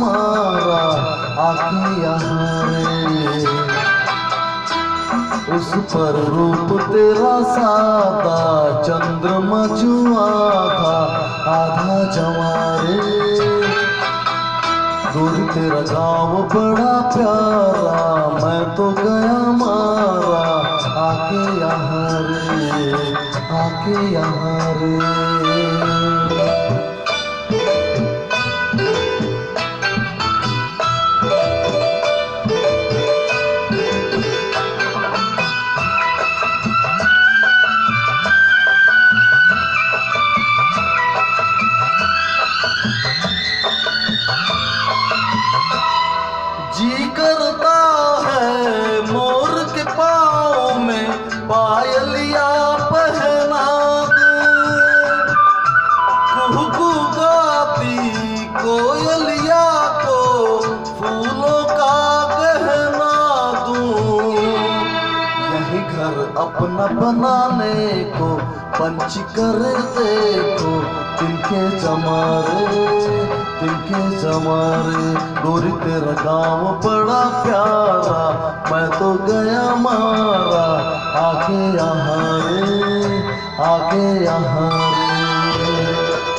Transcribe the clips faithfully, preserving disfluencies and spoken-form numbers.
मारा आके यहाँ रे। उस पर रूप तेरा सादा चंद्रमा जुआ था आधा जवा रे। गोरी तेरा गाँव बड़ा प्यारा मैं तो गया मारा आके यहाँ रे आके यहाँ रे। जी करता है मोर के पाँव में पायलिया पहना दूं, कुहू गाती कोयलिया को फूलों का गहना दूं। यही घर अपना बनाने को पंछी कर देखो तिनके जमारे तिनके जमारे। गोरी तेरा गाँव बड़ा प्यारा मैं तो गया मारा आके यहाँ रे आके यहाँ रे।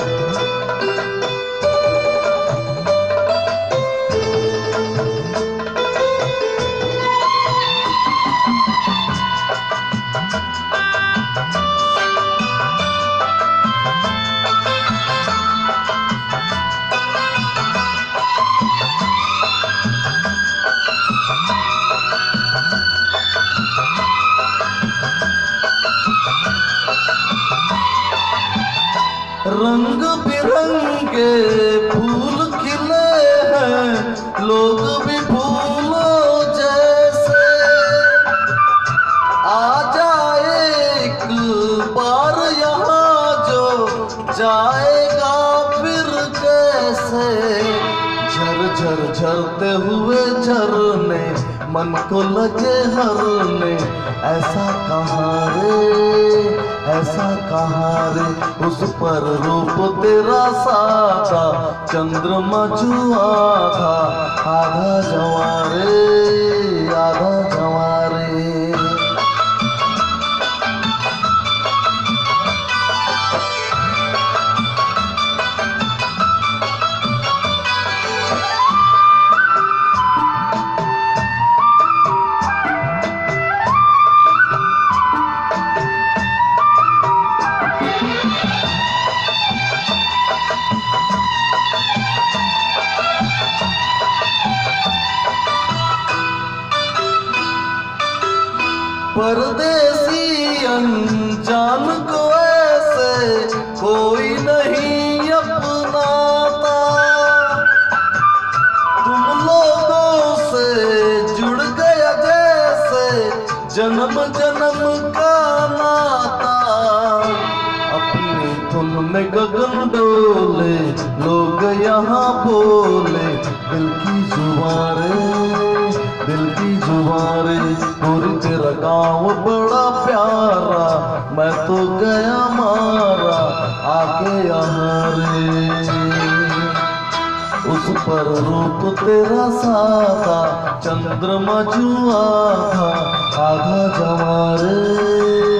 रंग बिरंगे फूल खिले हैं लोग भी फूलों जैसे। आ जाए एक बार यहाँ जो जाएगा फिर कैसे। झर झर झरते हुए झरने मन को लगे हरने ऐसा कहाँ रे ऐसा कहाँ रे। उस पर रूप तेरा सादा चंद्रमा जुआ था आधा जवा रे आधा जवा रे। परदेसी अनजान को ऐसे कोई नहीं अपनाता। तुम लोगों से जुड़ गया जैसे जन्म जन्म का नाता। अपनी धुन में गगन डोले लोग यहाँ बोले दिल की जुबान रे दिल की जुबान रे। गोरी तेरा गाँव बड़ा प्यारा मैं तो गया मारा आके यहाँ रे। उस पर रूप तेरा सादा चंद्रमा जुआ था आधा जवा रे।